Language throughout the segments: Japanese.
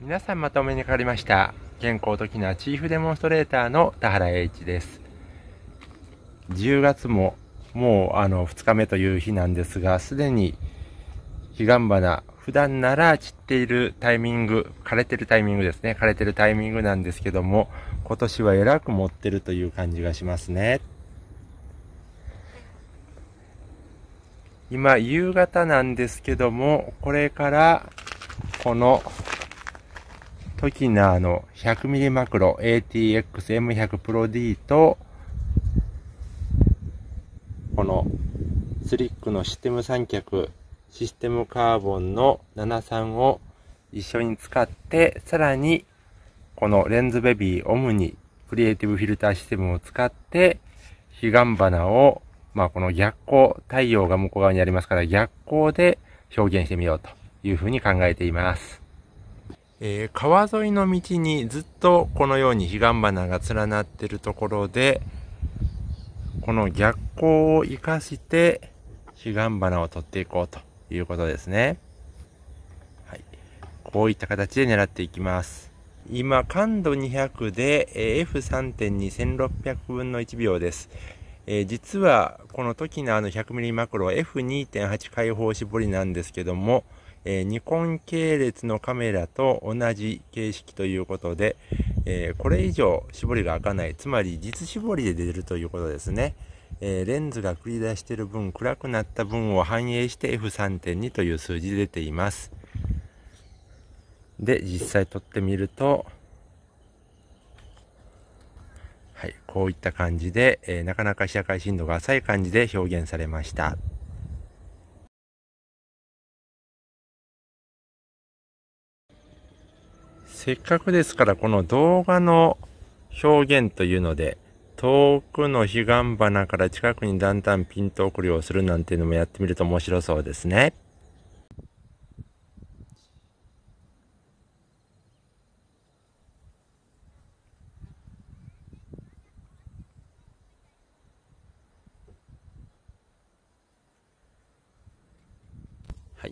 皆さんまたお目にかかりました。健康的なチーフデモンストレーターの田原栄一です。10月ももう2日目という日なんですが、すでに彼岸花、普段なら散っているタイミング、枯れてるタイミングですね。枯れてるタイミングなんですけども、今年はえらく持ってるという感じがしますね。今夕方なんですけども、これからこのトキナーの 100mm マクロ ATX-M100 Pro D とこのスリックのシステム三脚システムカーボンの73を一緒に使って、さらにこのレンズベビーオムニクリエイティブフィルターシステムを使って彼岸花をこの逆光、太陽が向こう側にありますから逆光で表現してみようというふうに考えています。川沿いの道にずっとこのように彼岸花が連なっているところで、この逆光を活かして彼岸花を取っていこうということですね。はい、こういった形で狙っていきます。今感度200で F3.2 1600分の1秒です。実はこのトキナーの 100mm マクロ F2.8 開放絞りなんですけども、ニコン系列のカメラと同じ形式ということで、これ以上絞りが開かない、つまり実絞りで出るということですね。レンズが繰り出している分、暗くなった分を反映して F3.2 という数字で出ています。で、実際撮ってみると、はい、こういった感じで、なかなか視野界深度が浅い感じで表現されました。せっかくですからこの動画の表現というので、遠くの彼岸花から近くにだんだんピント送りをするなんていうのもやってみると面白そうですね。はい、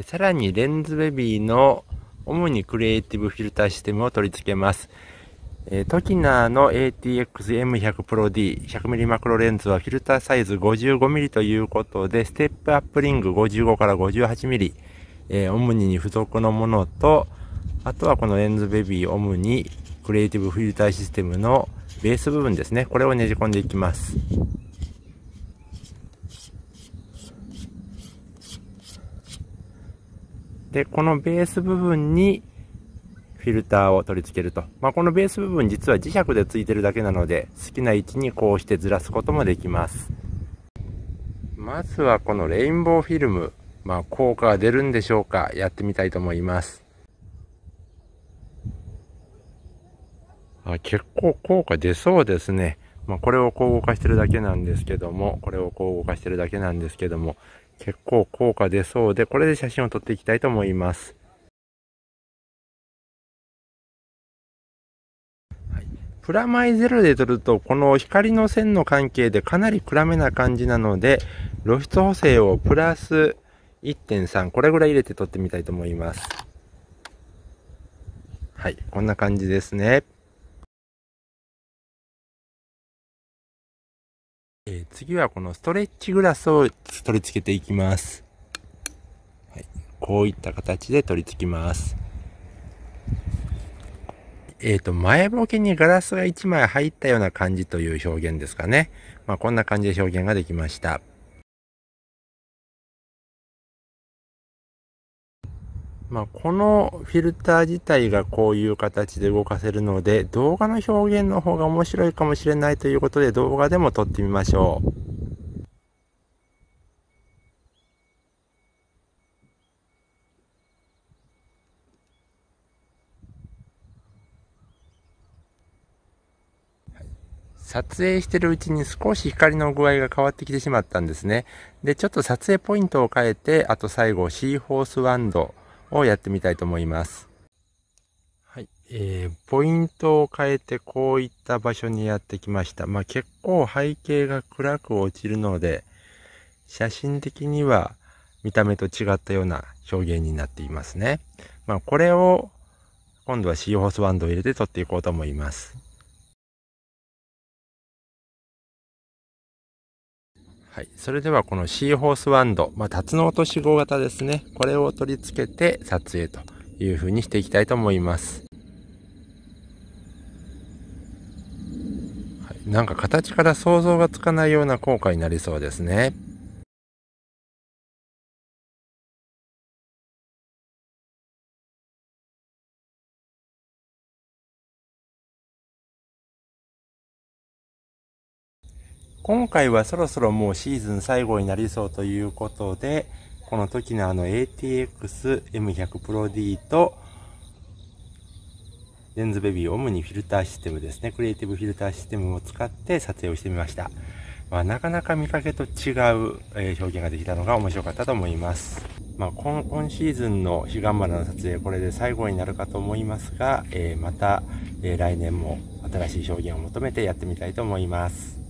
さらにレンズベビーの主にクリエイティブフィルターシステムを取り付けます。トキナーの ATX-M100 Pro D 100mm マクロレンズはフィルターサイズ 55mm ということで、ステップアップリング55から 58mm、オムニに付属のものと、あとはこのレンズベビーオムニクリエイティブフィルターシステムのベース部分ですね。これをねじ込んでいきます。で、このベース部分にフィルターを取り付けると。このベース部分実は磁石でついてるだけなので、好きな位置にこうしてずらすこともできます。まずはこのレインボーフィルム、効果が出るんでしょうか。やってみたいと思います。結構効果出そうですね。これをこう動かしてるだけなんですけども、結構効果出そうで、これで写真を撮っていきたいと思います。プラマイゼロで撮ると、この光の線の関係でかなり暗めな感じなので、露出補正をプラス 1.3、これぐらい入れて撮ってみたいと思います。はい、こんな感じですね。次はこのストレッチグラスを取り付けていきます。はい、こういった形で取り付きます。前ボケにガラスが1枚入ったような感じという表現ですかね。こんな感じで表現ができました。このフィルター自体がこういう形で動かせるので、動画の表現の方が面白いかもしれないということで、動画でも撮ってみましょう。撮影してるうちに少し光の具合が変わってきてしまったんですね。で、ちょっと撮影ポイントを変えて、あと最後シーホースワンドをやってみたいと思います。はい、ポイントを変えてこういった場所にやってきました。結構背景が暗く落ちるので、写真的には見た目と違ったような表現になっていますね。これを今度はシーホースバンドを入れて撮っていこうと思います。はい。それではこのシーホースワンド、タツノオトシゴ型ですね。これを取り付けて撮影という風にしていきたいと思います。はい、なんか形から想像がつかないような効果になりそうですね。今回はそろそろもうシーズン最後になりそうということで、この時のATX M100 Pro D とレンズベビーオムニフィルターシステムですね。クリエイティブフィルターシステムを使って撮影をしてみました。なかなか見かけと違う表現ができたのが面白かったと思います。今シーズンの彼岸花の撮影、これで最後になるかと思いますが、また、来年も新しい表現を求めてやってみたいと思います。